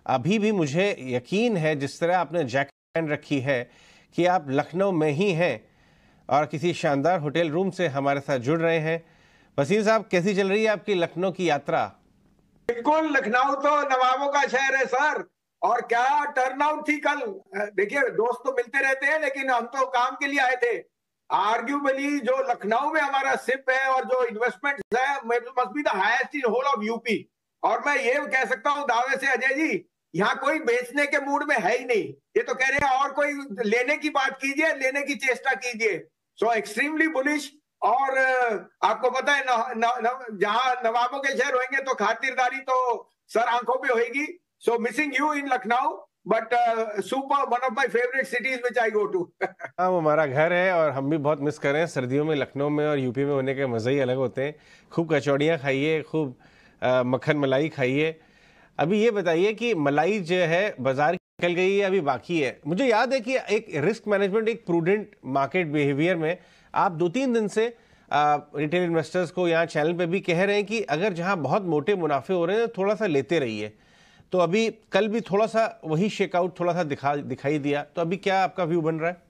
अभी भी मुझे यकीन है जिस तरह आपने जैकेट पहन रखी है कि आप लखनऊ में ही हैं और किसी शानदार होटल रूम से हमारे साथ जुड़ रहे हैं। वसीम साहब, कैसी चल रही है आपकी लखनऊ की यात्रा? बिल्कुल, लखनऊ तो नवाबों का शहर है सर। और क्या टर्नआउट थी कल। देखिए, दोस्त तो मिलते रहते हैं लेकिन हम तो काम के लिए आए थे। आर्ग्यूबली जो लखनऊ में हमारा सिप है और जो इन्वेस्टमेंट है must be the highest in whole of UP. और मैं ये कह सकता हूँ दावे से अजय जी, यहाँ कोई बेचने के मूड में है ही नहीं। ये तो कह रहे हैं और कोई लेने की बात कीजिए, लेने की चेष्टा कीजिए। So extremely bullish. और आपको पता है जहां नवाबों के शहर होंगे तो खातिरदारी तो सर आंखों पे होगी। So missing you in Lucknow, but super, one of my favourite cities which I go to. हाँ, वो हमारा घर है और हम भी बहुत मिस कर रहे हैं। सर्दियों में लखनऊ में और यूपी में होने के मज़े ही अलग होते हैं। खूब कचौड़ियाँ खाइए, खूब मक्खन मलाई खाइए। अभी ये बताइए कि मलाई जो है बाजार निकल गई है, अभी बाकी है? मुझे याद है कि एक रिस्क मैनेजमेंट, एक प्रूडेंट मार्केट बिहेवियर में आप 2-3 दिन से रिटेल इन्वेस्टर्स को यहाँ चैनल पे भी कह रहे हैं कि अगर जहाँ बहुत मोटे मुनाफे हो रहे हैं थोड़ा सा लेते रहिए। तो अभी कल भी थोड़ा सा वही शेकआउट थोड़ा सा दिखाई दिया। तो अभी क्या आपका व्यू बन रहा है?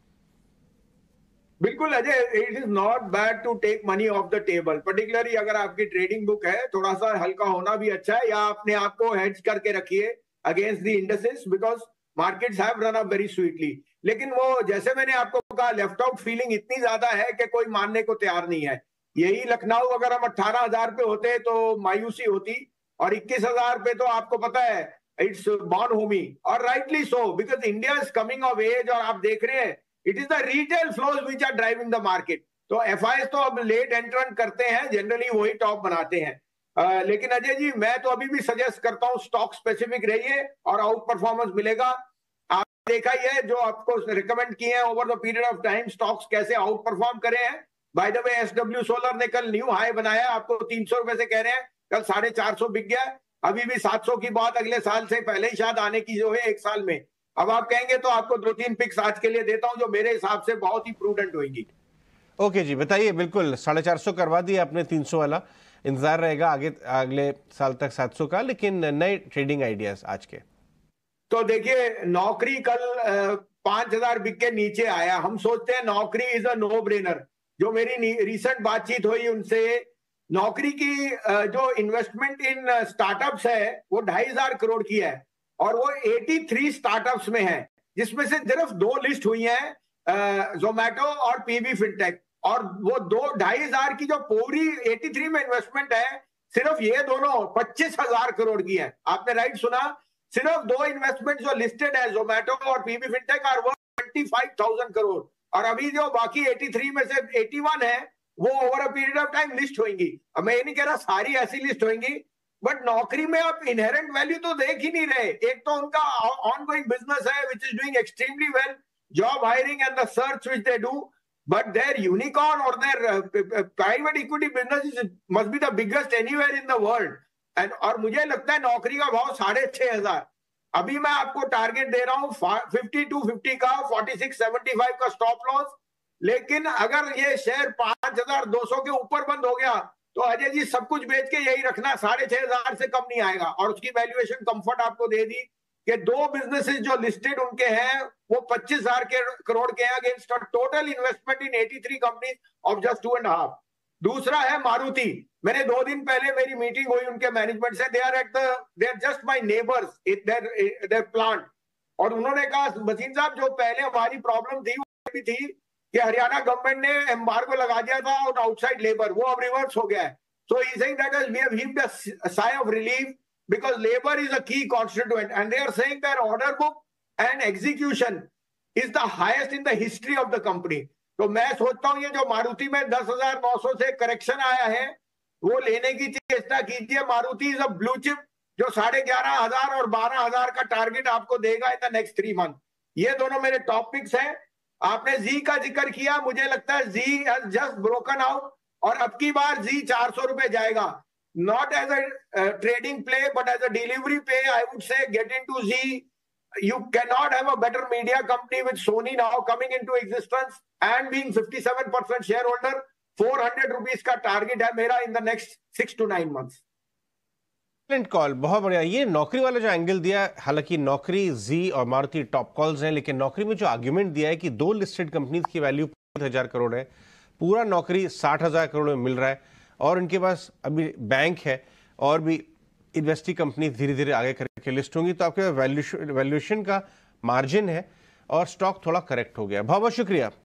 बिल्कुल Ajay, it is not bad to take money off the table, particularly अगर आपकी ट्रेडिंग बुक है। थोड़ा सा हल्का होना भी अच्छा है, या अपने आप को हेड्ज करके रखिए against the indexes, because markets have run up very sweetly. लेकिन वो जैसे मैंने आपको कहा, लेफ्ट आउट फीलिंग इतनी ज्यादा है कि कोई मानने को तैयार नहीं है। यही लखनऊ अगर हम 18,000 पे होते तो मायूसी होती, और 21,000 पे तो आपको पता है इट्स बॉर्न होमी। और rightly so, because India is coming of age. और आप देख रहे हैं it is the retail flows which are driving the market. तो एफआईएस तो अब लेट एंट्रेंट करते हैं, जनरली वही टॉप बनाते हैं। लेकिन अजय जी, मैं तो अभी भी सजेस्ट करता हूं स्टॉक स्पेसिफिक रहिए और आउट परफॉर्मेंस मिलेगा। आपने देखा ही है जो आपको रिकमेंड किए हैं over the period of time, stocks कैसे आउट परफॉर्म करे हैं। By the way, SW solar ने कल न्यू हाई बनाया, आपको 300 रुपए से कह रहे हैं, कल 450 बिक गया। अभी भी 700 की बात अगले साल से पहले ही शायद आने की जो है 1 साल में। अब आप कहेंगे तो आपको 2-3 पिक्स आज के लिए देता हूं जो मेरे हिसाब से बहुत ही प्रूडेंट होंगी। ओके जी, बताइए। बिल्कुल 450 करवा दिया आपने, 300 वाला इंतजार रहेगा आगे अगले साल तक 700 का। लेकिन नए ट्रेडिंग आइडियाज आज के? तो देखिए, नौकरी कल 5,000 बिक के नीचे आया। हम सोचते हैं नौकरी इज अ नो ब्रेनर। जो मेरी रिसेंट बातचीत हुई उनसे, नौकरी की जो इन्वेस्टमेंट इन स्टार्टअप्स है वो 2,500 करोड़ की है, और वो 83 स्टार्टअप्स में है, जिसमें से सिर्फ 2 लिस्ट हुई हैं, जोमैटो और पीबी फिनटेक। और वो 2,500 की जो पूरी 83 में इन्वेस्टमेंट है, सिर्फ ये दोनों 25,000 करोड़ की है। आपने राइट सुना, सिर्फ 2 इन्वेस्टमेंट जो लिस्टेड है, जोमैटो और पीबी फिनटेक, और वो 25,000 करोड़। और अभी जो बाकी 83 में से 81 है वो over a period of time list होंगी। अब मैं ये नहीं कह रहा सारी ऐसी लिस्ट होंगी, बट नौकरी में आप इनहेरेंट वैल्यू तो देख ही नहीं रहे। एक तो उनका ऑनगोइंग बिजनेस है which is doing extremely well, job hiring and the search which they do, but their unicorn और their private equity business must be the biggest anywhere in the world. And और मुझे लगता है नौकरी का भाव 6,500। अभी मैं आपको टारगेट दे रहा हूं 5250 का, 4675 का स्टॉप लॉस। लेकिन अगर ये शेयर 5,200 के ऊपर बंद हो गया तो अजय जी सब कुछ बेच के यही रखना, 6,500 से कम नहीं आएगा। और उसकी वैल्यूएशन कंफर्ट आपको दे दी कि 2 बिजनेसेस जो लिस्टेड उनके हैं वो 25,000 करोड़ के हैं, against total investment in 83 companies of just 2.5। दूसरा है मारुति। मैंने 2 दिन पहले मेरी मीटिंग हुई उनके मैनेजमेंट से। They are just my neighbours, their plant. और उन्होंने कहा, वसीम साहब, जो पहले हमारी प्रॉब्लम थी वो भी थी कि हरियाणा गवर्नमेंट ने एम्बार्गो लगा दिया था और आउटसाइड लेबर, वो अब रिवर्स हो गया है। So he saying that we have heaved a sigh of relief because labor is a key constituent, and they are saying their order book and execution is the highest in the history of the company. तो मैं सोचता हूं ये जो मारुति में 10,900 से correction आया है वो लेने की चेष्टा कीजिए। Maruti is a blue chip जो 11,500 और 12,000 का टारगेट आपको देगा इन द नेक्स्ट 3 मंथ। ये दोनों मेरे टॉपिक्स हैं। आपने जी का जिक्र किया, मुझे लगता है Zee has just broken out, और अब की बार जी 400 रुपए जाएगा। Not as a trading play, but as a delivery play, I would say get into Z. You cannot have a better media company with Sony now coming into existence and being 57% shareholder. 400 rupees का target है मेरा in the next 6 to 9 months. Excellent call, बहुत बढ़िया। ये नौकरी वाला जो angle दिया, हालांकि नौकरी, जी और मारुति टॉप कॉल्स हैं, लेकिन नौकरी में जो आर्ग्यूमेंट दिया है कि 2 लिस्टेड कंपनीज की वैल्यू 5,000 करोड़ है, पूरा नौकरी 60,000 करोड़ में मिल रहा है, और इनके पास अभी बैंक है और भी इन्वेस्टी कंपनी धीरे धीरे आगे करके लिस्ट होंगी, तो आपके वैल्यूएशन का मार्जिन है और स्टॉक थोड़ा करेक्ट हो गया। बहुत बहुत शुक्रिया।